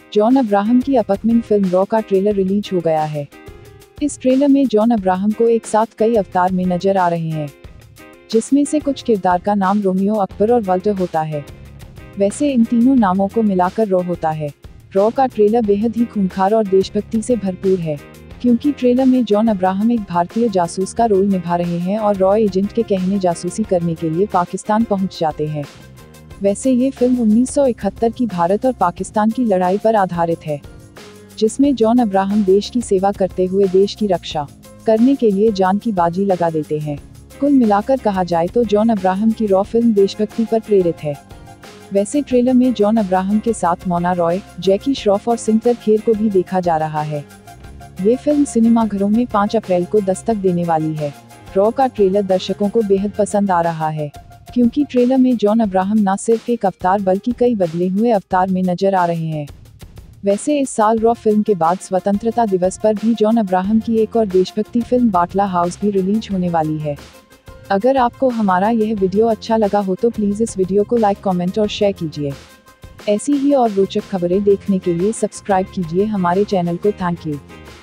John Abraham की upcoming film रॉ का ट्रेलर रिलीज हो गया है। इस ट्रेलर में जॉन अब्राहम को एक साथ कई अवतार में नजर आ रहे हैं, जिसमें से कुछ किरदार का नाम रोमियो, अकबर और वाल्टर होता है। वैसे इन तीनों नामों को मिलाकर रॉ होता है। रॉ का ट्रेलर बेहद ही खूंखार और देशभक्ति से भरपूर है, क्योंकि ट्रेलर में जॉन अब्राहम एक भारतीय जासूस का रोल निभा रहे हैं और रॉ एजेंट के कहने जासूसी करने के लिए पाकिस्तान पहुंच जाते हैं। वैसे ये फिल्म 1971 की भारत और पाकिस्तान की लड़ाई पर आधारित है, जिसमें जॉन अब्राहम देश की सेवा करते हुए देश की रक्षा करने के लिए जान की बाजी लगा देते हैं। कुल मिलाकर कहा जाए तो जॉन अब्राहम की रॉ फिल्म देशभक्ति पर प्रेरित है। वैसे ट्रेलर में जॉन अब्राहम के साथ मोना रॉय, जैकी श्रॉफ और सिंकर खेर को भी देखा जा रहा है। ये फिल्म सिनेमाघरों में 5 अप्रैल को दस्तक देने वाली है। रॉ का ट्रेलर दर्शकों को बेहद पसंद आ रहा है, क्योंकि ट्रेलर में जॉन अब्राहम न सिर्फ एक अवतार बल्कि कई बदले हुए अवतार में नजर आ रहे हैं। वैसे इस साल रॉ फिल्म के बाद स्वतंत्रता दिवस पर भी जॉन अब्राहम की एक और देशभक्ति फिल्म बाटला हाउस भी रिलीज होने वाली है। अगर आपको हमारा यह वीडियो अच्छा लगा हो तो प्लीज़ इस वीडियो को लाइक, कमेंट और शेयर कीजिए। ऐसी ही और रोचक खबरें देखने के लिए सब्सक्राइब कीजिए हमारे चैनल को। Thank you.